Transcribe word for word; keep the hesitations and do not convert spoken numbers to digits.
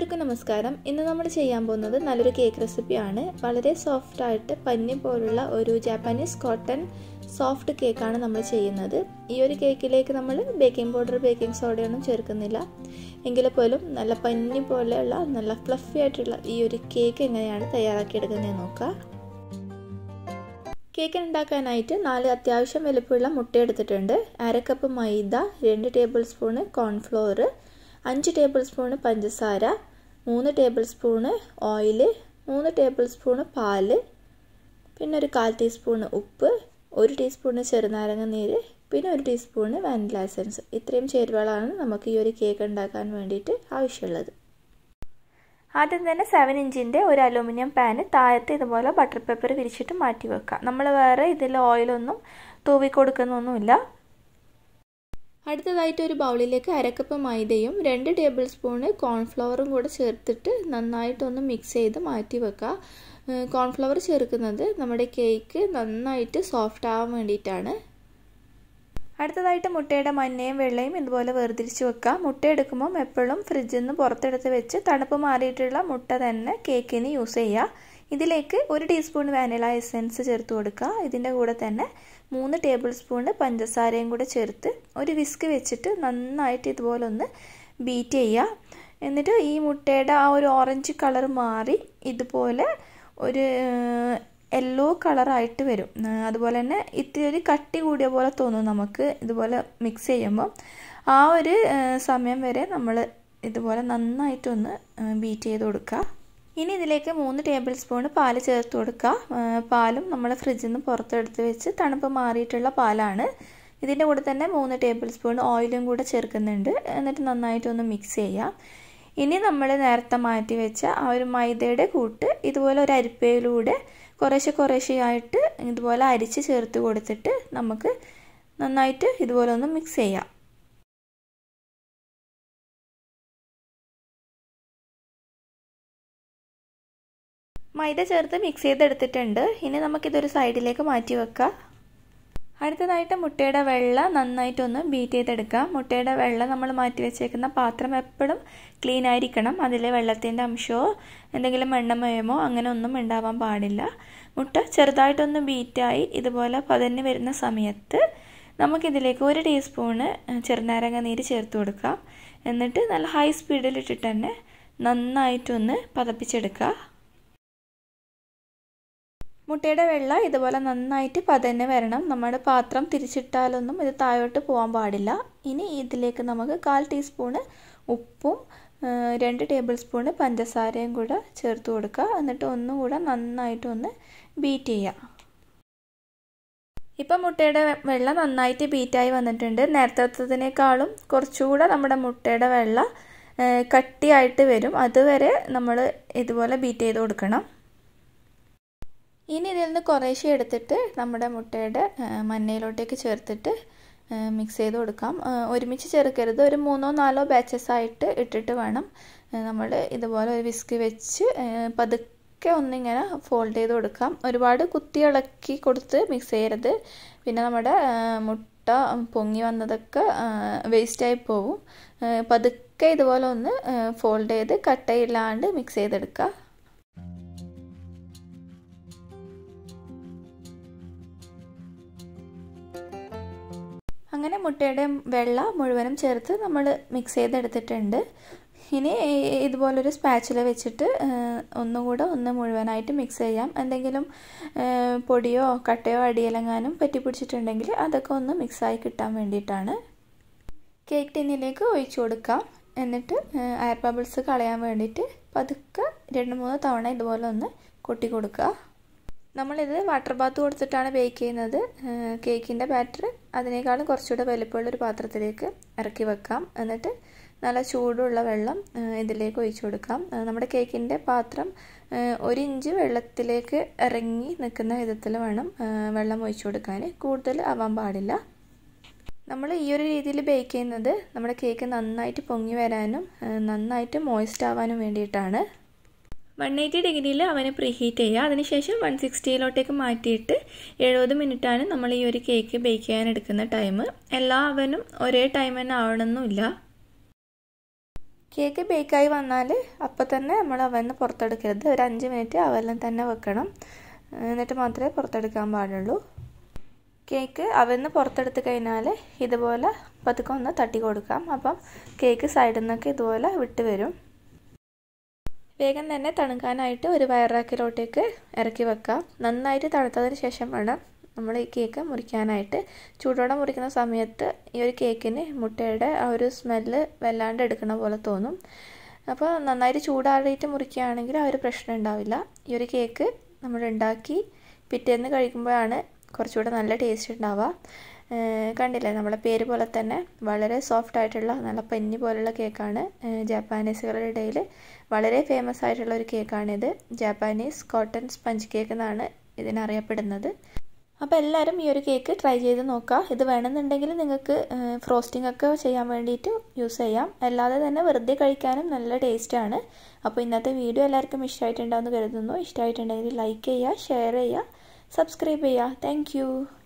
എല്ലാവർക്കും നമസ്കാരം. ഇന്ന് നമ്മൾ ചെയ്യാൻ പോകുന്നത് നല്ലൊരു കേക്ക് റെസിപ്പിയാണ്. വളരെ സോഫ്റ്റ് ആയിട്ട് പഞ്ഞി പോലുള്ള ഒരു ജാപ്പനീസ് കോട്ടൺ സോഫ്റ്റ് കേക്കാണ് നമ്മൾ ചെയ്യുന്നത്. ഈ ഒരു കേക്കിലേക്ക് നമ്മൾ ബേക്കിംഗ് പൗഡർ, ബേക്കിംഗ് സോഡയൊന്നും ചേർക്കുന്നില്ല. എങ്കിൽ പോലും നല്ല പഞ്ഞി പോലെയുള്ള നല്ല ഫ്ലഫി ആയിട്ടുള്ള ഈ ഒരു കേക്ക് എങ്ങനെയാണ് തയ്യാറാക്കിയെടുക്കുന്നത് നോക്കാം. കേക്ക് ഉണ്ടാക്കാനായിട്ട് നാല് അത്യാവശ്യം വലുപ്പമുള്ള മുട്ട എടുത്തിട്ടുണ്ട്. അര കപ്പ് മൈദ, രണ്ട് ടേബിൾ സ്പൂണ് കോൺഫ്ലോർ, അഞ്ച് ടേബിൾ സ്പൂണ് പഞ്ചസാര, മൂന്ന് ടേബിൾ സ്പൂണ് ഓയിൽ, മൂന്ന് ടേബിൾ സ്പൂണ് പാല്, പിന്നെ ഒരു കാൽ ടീസ്പൂണ് ഉപ്പ്, ഒരു ടീസ്പൂണ് ചെറുനാരങ്ങ നീര്, പിന്നെ ഒരു ടീസ്പൂണ് വാനില എസൻസ്. ഇത്രയും ചേരുവകളാണ് നമുക്ക് ഈ ഒരു കേക്ക് ഉണ്ടാക്കാൻ വേണ്ടിയിട്ട് ആവശ്യമുള്ളത്. ആദ്യം തന്നെ സെവൻ ഇഞ്ചിൻ്റെ ഒരു അലൂമിനിയം പാന് താഴത്ത് ഇതുപോലെ ബട്ടർ പേപ്പർ വിരിച്ചിട്ട് മാറ്റി വെക്കാം. നമ്മൾ വേറെ ഇതിൽ ഓയിലൊന്നും തൂവി കൊടുക്കുന്നൊന്നുമില്ല. അടുത്തതായിട്ട് ഒരു ബൗളിലേക്ക് അരക്കപ്പ് മൈദയും രണ്ട് ടേബിൾ സ്പൂണ് കോൺഫ്ലവറും കൂടെ ചേർത്തിട്ട് നന്നായിട്ടൊന്ന് മിക്സ് ചെയ്ത് മാറ്റി വെക്കുക. കോൺഫ്ലവർ ചേർക്കുന്നത് നമ്മുടെ കേക്ക് നന്നായിട്ട് സോഫ്റ്റ് ആവാൻ വേണ്ടിയിട്ടാണ്. അടുത്തതായിട്ട് മുട്ടയുടെ മഞ്ഞയും വെള്ളയും ഇതുപോലെ വേർതിരിച്ച് വെക്കുക. മുട്ട എടുക്കുമ്പം എപ്പോഴും ഫ്രിഡ്ജിൽ നിന്ന് പുറത്തെടുത്ത് വെച്ച് തണുപ്പ് മാറിയിട്ടുള്ള മുട്ട തന്നെ കേക്കിന് യൂസ് ചെയ്യുക. ഇതിലേക്ക് ഒരു ടീസ്പൂൺ വാനില എസൻസ് ചേർത്ത് കൊടുക്കുക. ഇതിൻ്റെ കൂടെ തന്നെ മൂന്ന് ടേബിൾ സ്പൂണ് പഞ്ചസാരയും കൂടെ ചേർത്ത് ഒരു വിസ്ക് വെച്ചിട്ട് നന്നായിട്ട് ഇതുപോലെ ഒന്ന് ബീറ്റ് ചെയ്യുക. എന്നിട്ട് ഈ മുട്ടയുടെ ആ ഒരു ഓറഞ്ച് കളർ മാറി ഇതുപോലെ ഒരു യെല്ലോ കളറായിട്ട് വരും. അതുപോലെ തന്നെ ഇത്തിരി ഒരു കട്ടി കൂടിയ പോലെ തോന്നും നമുക്ക് ഇതുപോലെ മിക്സ് ചെയ്യുമ്പോൾ. ആ ഒരു സമയം വരെ നമ്മൾ ഇതുപോലെ നന്നായിട്ടൊന്ന് ബീറ്റ് ചെയ്ത് കൊടുക്കുക. ഇനി ഇതിലേക്ക് മൂന്ന് ടേബിൾ സ്പൂണ് പാല് ചേർത്ത് കൊടുക്കുക. പാലും നമ്മൾ ഫ്രിഡ്ജിൽ നിന്ന് പുറത്തെടുത്ത് വെച്ച് തണുപ്പ് മാറിയിട്ടുള്ള പാലാണ്. ഇതിൻ്റെ കൂടെ തന്നെ മൂന്ന് ടേബിൾ സ്പൂൺ ഓയിലും കൂടെ ചേർക്കുന്നുണ്ട്. എന്നിട്ട് നന്നായിട്ടൊന്ന് മിക്സ് ചെയ്യാം. ഇനി നമ്മൾ നേരത്തെ മാറ്റി വെച്ച ആ ഒരു മൈദയുടെ കൂട്ട് ഇതുപോലെ ഒരു അരിപ്പയിലൂടെ കുറേശ്ശെ കുറേശ്ശെയായിട്ട് ഇതുപോലെ അരിച്ച് ചേർത്ത് കൊടുത്തിട്ട് നമുക്ക് നന്നായിട്ട് ഇതുപോലെ ഒന്ന് മിക്സ് ചെയ്യാം. മൈദ ചേർത്ത് മിക്സ് ചെയ്തെടുത്തിട്ടുണ്ട്. ഇനി നമുക്കിതൊരു സൈഡിലേക്ക് മാറ്റി വെക്കാം. അടുത്തതായിട്ട് മുട്ടയുടെ വെള്ള നന്നായിട്ടൊന്ന് ബീറ്റ് ചെയ്തെടുക്കാം. മുട്ടയുടെ വെള്ള നമ്മൾ മാറ്റി വെച്ചേക്കുന്ന പാത്രം എപ്പോഴും ക്ലീൻ ആയിരിക്കണം. അതിൽ വെള്ളത്തിൻ്റെ അംശമോ എന്തെങ്കിലും എണ്ണമയമോ അങ്ങനെ ഒന്നും ഉണ്ടാവാൻ പാടില്ല. മുട്ട ചെറുതായിട്ടൊന്ന് ബീറ്റായി ഇതുപോലെ പതഞ്ഞ് വരുന്ന സമയത്ത് നമുക്കിതിലേക്ക് ഒരു ടീസ്പൂണ് ചെറുനാരങ്ങ നീര് ചേർത്ത് കൊടുക്കാം. എന്നിട്ട് നല്ല ഹൈ സ്പീഡിലിട്ടിട്ട് തന്നെ നന്നായിട്ടൊന്ന് പതപ്പിച്ചെടുക്കുക. മുട്ടയുടെ വെള്ള ഇതുപോലെ നന്നായിട്ട് പതഞ്ഞ് വരണം. നമ്മുടെ പാത്രം തിരിച്ചിട്ടാലൊന്നും ഇത് താഴോട്ട് പോകാൻ പാടില്ല. ഇനി ഇതിലേക്ക് നമുക്ക് കാൽ ടീസ്പൂണ് ഉപ്പും രണ്ട് ടേബിൾ സ്പൂണ് പഞ്ചസാരയും കൂടെ ചേർത്ത് കൊടുക്കുക. എന്നിട്ട് ഒന്നും കൂടെ നന്നായിട്ടൊന്ന് ബീറ്റ് ചെയ്യുക. ഇപ്പം മുട്ടയുടെ വെള്ള നന്നായിട്ട് ബീറ്റായി വന്നിട്ടുണ്ട്. നേരത്തേതിനേക്കാളും കുറച്ചുകൂടെ നമ്മുടെ മുട്ടയുടെ വെള്ള കട്ടിയായിട്ട് വരും. അതുവരെ നമ്മൾ ഇതുപോലെ ബീറ്റ് ചെയ്ത് കൊടുക്കണം. ഇനി ഇതിൽ നിന്ന് കുറേശ്ശെ എടുത്തിട്ട് നമ്മുടെ മുട്ടയുടെ മഞ്ഞയിലോട്ടേക്ക് ചേർത്തിട്ട് മിക്സ് ചെയ്ത് കൊടുക്കാം. ഒരുമിച്ച് ചേർക്കരുത്. ഒരു മൂന്നോ നാലോ ബാച്ചസ് ആയിട്ട് ഇട്ടിട്ട് വേണം നമ്മൾ ഇതുപോലെ ഒരു വിസ്ക് വെച്ച് പതുക്കെ ഒന്നിങ്ങനെ ഫോൾഡ് ചെയ്ത് കൊടുക്കാം. ഒരുപാട് കുത്തി ഇളക്കി കൊടുത്ത് മിക്സ് ചെയ്യരുത്. പിന്നെ നമ്മുടെ മുട്ട പൊങ്ങി വന്നതൊക്കെ വേസ്റ്റായി പോവും. പതുക്കെ ഇതുപോലെ ഒന്ന് ഫോൾഡ് ചെയ്ത് കട്ടയില്ലാണ്ട് മിക്സ് ചെയ്തെടുക്കുക. അങ്ങനെ മുട്ടയുടെ വെള്ള മുഴുവനും ചേർത്ത് നമ്മൾ മിക്സ് ചെയ്തെടുത്തിട്ടുണ്ട്. ഇനി ഇതുപോലൊരു സ്പാച്ചുല വെച്ചിട്ട് ഒന്നുകൂടെ ഒന്ന് മുഴുവനായിട്ട് മിക്സ് ചെയ്യാം. എന്തെങ്കിലും പൊടിയോ കട്ടയോ അടിയിലെങ്ങാനും പറ്റിപ്പിടിച്ചിട്ടുണ്ടെങ്കിൽ അതൊക്കെ ഒന്ന് മിക്സായി കിട്ടാൻ വേണ്ടിയിട്ടാണ്. കേക്ക് ടിന്നിലേക്ക് ഒഴിച്ചു കൊടുക്കാം. എന്നിട്ട് എയർ ബബിൾസ് കളയാൻ വേണ്ടിയിട്ട് പതുക്കെ രണ്ട് മൂന്ന് തവണ ഇതുപോലെ ഒന്ന് കൊട്ടി കൊടുക്കുക. നമ്മളിത് വാട്ടർ ബാത്ത് കൊടുത്തിട്ടാണ് ബേക്ക് ചെയ്യുന്നത്. കേക്കിൻ്റെ ബാറ്റർ അതിനേക്കാളും കുറച്ചുകൂടെ വലുപ്പമുള്ളൊരു പാത്രത്തിലേക്ക് ഇറക്കി വെക്കാം. എന്നിട്ട് നല്ല ചൂടുള്ള വെള്ളം ഇതിലേക്ക് ഒഴിച്ചു കൊടുക്കാം. നമ്മുടെ കേക്കിൻ്റെ പാത്രം ഒരു ഇഞ്ച് വെള്ളത്തിലേക്ക് ഇറങ്ങി നിൽക്കുന്ന വിധത്തിൽ വേണം വെള്ളം ഒഴിച്ചു കൊടുക്കാൻ. കൂടുതൽ ആവാൻ പാടില്ല. നമ്മൾ ഈ ഒരു രീതിയിൽ ബേക്ക് ചെയ്യുന്നത് നമ്മുടെ കേക്ക് നന്നായിട്ട് പൊങ്ങി വരാനും നന്നായിട്ട് മോയിസ്റ്റ് ആവാനും വേണ്ടിയിട്ടാണ്. വൺ എയ്റ്റി ഡിഗ്രിയിൽ അവന് പ്രീ ഹീറ്റ് ചെയ്യുക. അതിനുശേഷം വൺ സിക്സ്റ്റിയിലോട്ടേക്ക് മാറ്റിയിട്ട് എഴുപത് മിനിറ്റാണ് നമ്മൾ ഈ ഒരു കേക്ക് ബേക്ക് ചെയ്യാൻ എടുക്കുന്ന ടൈം. എല്ലാ അവനും ഒരേ ടൈം തന്നെ ആവണമെന്നില്ല. കേക്ക് ബേക്കായി വന്നാൽ അപ്പോൾ തന്നെ നമ്മൾ അവനിൽ നിന്ന് പുറത്തെടുക്കരുത്. ഒരു അഞ്ച് മിനിറ്റ് അവനിൽ തന്നെ വെക്കണം, എന്നിട്ട് മാത്രമേ പുറത്തെടുക്കാൻ പാടുള്ളൂ. കേക്ക് അവനിൽ നിന്ന് പുറത്തെടുത്ത് കഴിഞ്ഞാൽ ഇതുപോലെ പതുക്കെ ഒന്ന് തട്ടി കൊടുക്കാം. അപ്പം കേക്ക് സൈഡിൽ നിന്നൊക്കെ ഇതുപോലെ വിട്ട് വരും. വേഗം തന്നെ തണുക്കാനായിട്ട് ഒരു വയറാക്കിലോട്ടേക്ക് ഇറക്കി വെക്കാം. നന്നായിട്ട് തണുത്തതിന് ശേഷം വേണം നമ്മൾ ഈ കേക്ക് മുറിക്കാനായിട്ട്. ചൂടോടെ മുറിക്കുന്ന സമയത്ത് ഈ ഒരു കേക്കിന് മുട്ടയുടെ ആ ഒരു സ്മെല്ല് വല്ലാണ്ട് എടുക്കണ പോലെ തോന്നും. അപ്പോൾ നന്നായിട്ട് ചൂടാറിയിട്ട് മുറിക്കുകയാണെങ്കിൽ ആ ഒരു പ്രശ്നം ഉണ്ടാവില്ല. ഈ ഒരു കേക്ക് നമ്മൾ ഉണ്ടാക്കി പിറ്റേന്ന് കഴിക്കുമ്പോഴാണ് കുറച്ചുകൂടെ നല്ല ടേസ്റ്റ് ഉണ്ടാവുക. കണ്ടില്ലേ, നമ്മളെ പേര് പോലെ തന്നെ വളരെ സോഫ്റ്റ് ആയിട്ടുള്ള നല്ല പഞ്ഞി പോലുള്ള കേക്കാണ്. ജാപ്പാനീസുകളുടെ ഇടയിൽ വളരെ ഫേമസ് ആയിട്ടുള്ള ഒരു കേക്കാണിത്. ജാപ്പാനീസ് കോട്ടൺ സ്പഞ്ച് കേക്ക് എന്നാണ് ഇതിനറിയപ്പെടുന്നത്. അപ്പോൾ എല്ലാവരും ഈ ഒരു കേക്ക് ട്രൈ ചെയ്ത് നോക്കുക. ഇത് വേണമെന്നുണ്ടെങ്കിൽ നിങ്ങൾക്ക് ഫ്രോസ്റ്റിംഗ് ഒക്കെ ചെയ്യാൻ വേണ്ടിയിട്ട് യൂസ് ചെയ്യാം. അല്ലാതെ തന്നെ വെറുതെ കഴിക്കാനും നല്ല ടേസ്റ്റാണ്. അപ്പോൾ ഇന്നത്തെ വീഡിയോ എല്ലാവർക്കും ഇഷ്ടമായിട്ടുണ്ടാവുമെന്ന് കരുതുന്നു. ഇഷ്ടമായിട്ടുണ്ടെങ്കിൽ ലൈക്ക് ചെയ്യുക, ഷെയർ ചെയ്യുക, സബ്സ്ക്രൈബ് ചെയ്യുക. താങ്ക്